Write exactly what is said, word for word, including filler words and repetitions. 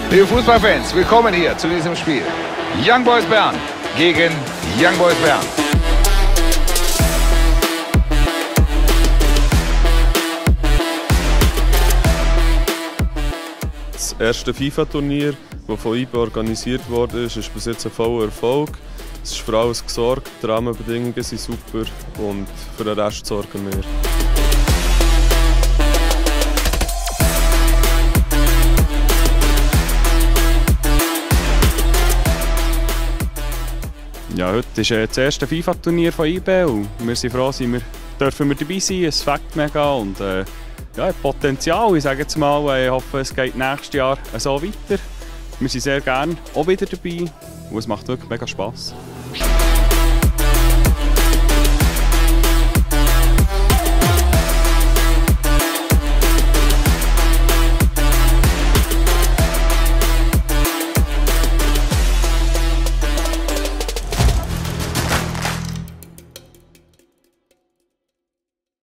Liebe Fußballfans, willkommen hier zu diesem Spiel. Young Boys Bern gegen Young Boys Bern. Das erste FIFA-Turnier, das von I B E organisiert wurde, ist, ist bis jetzt ein voller Erfolg. Es ist für alles gesorgt, die Rahmenbedingungen sind super und für den Rest sorgen wir. Ja, heute ist das erste FIFA-Turnier von I B E und wir sind froh, dass wir dürfen wir dabei sein. Es fängt mega und äh, ja, Potenzial. Ich sage jetzt mal, ich hoffe, es geht nächstes Jahr so weiter. Wir sind sehr gerne auch wieder dabei und es macht wirklich mega Spass.